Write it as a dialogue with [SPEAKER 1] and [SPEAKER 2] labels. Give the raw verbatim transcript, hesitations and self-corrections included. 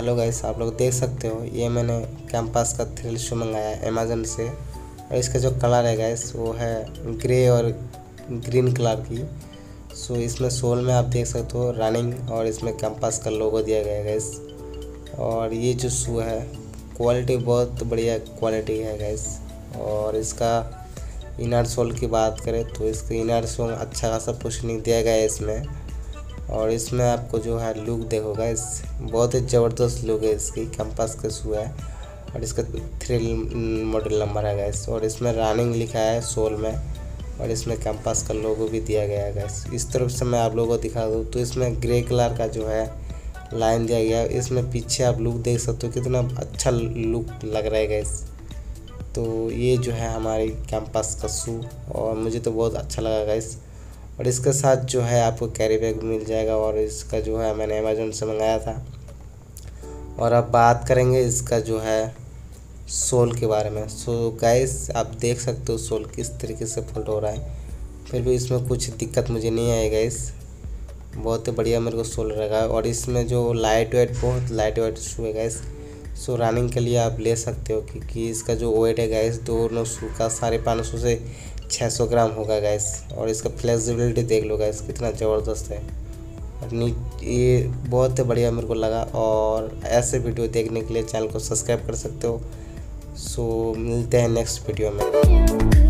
[SPEAKER 1] Hello guys, आप लोग देख सकते हो ये मैंने कैंपस का थ्रिल शू मंगाया है अमेज़न से। और इसका जो कलर है गाइस वो है ग्रे और ग्रीन कलर की। सो इसमें सोल में आप देख सकते हो रनिंग और इसमें कैंपस का लोगो दिया गया है गाइस। और ये जो शू है क्वालिटी बहुत बढ़िया क्वालिटी है गाइस। और इसका इनर सोल की बात करें तो इसका इनर सोल अच्छा खासा पुशनिंग दिया गया है इसमें। और इसमें आपको जो है लुक देखो गाइस, बहुत ही ज़बरदस्त लुक है इसकी। कैंपस का शू है और इसका थ्रिल मॉडल नंबर है गाइस। और इसमें रनिंग लिखा है सोल में और इसमें कैंपस का लोगो भी दिया गया है गाइस। इस तरफ से मैं आप लोगों को दिखा दूँ तो इसमें ग्रे कलर का जो है लाइन दिया गया है। इसमें पीछे आप लुक देख सकते हो कितना अच्छा लुक लग रहा है गाइस। तो ये जो है हमारी कैंपस का शू और मुझे तो बहुत अच्छा लगा गाइस। और इसके साथ जो है आपको कैरी बैग मिल जाएगा और इसका जो है मैंने अमेज़न से मंगाया था। और अब बात करेंगे इसका जो है सोल के बारे में। सो गाइस आप देख सकते हो सोल किस तरीके से फोल्ड हो रहा है, फिर भी इसमें कुछ दिक्कत मुझे नहीं आई गाइस। बहुत ही बढ़िया मेरे को सोल लगा। और इसमें जो लाइट वेट बहुत लाइट वेट शू है गाइस। सो रनिंग के लिए आप ले सकते हो क्योंकि इसका जो वेट है गाइस दोनों शू का साढ़े पाँच सौ से छः सौ ग्राम होगा गाइस। और इसका फ्लेक्सिबिलिटी देख लो गाइस कितना ज़बरदस्त है। और नीट ये बहुत ही बढ़िया मेरे को लगा। और ऐसे वीडियो देखने के लिए चैनल को सब्सक्राइब कर सकते हो। सो मिलते हैं नेक्स्ट वीडियो में।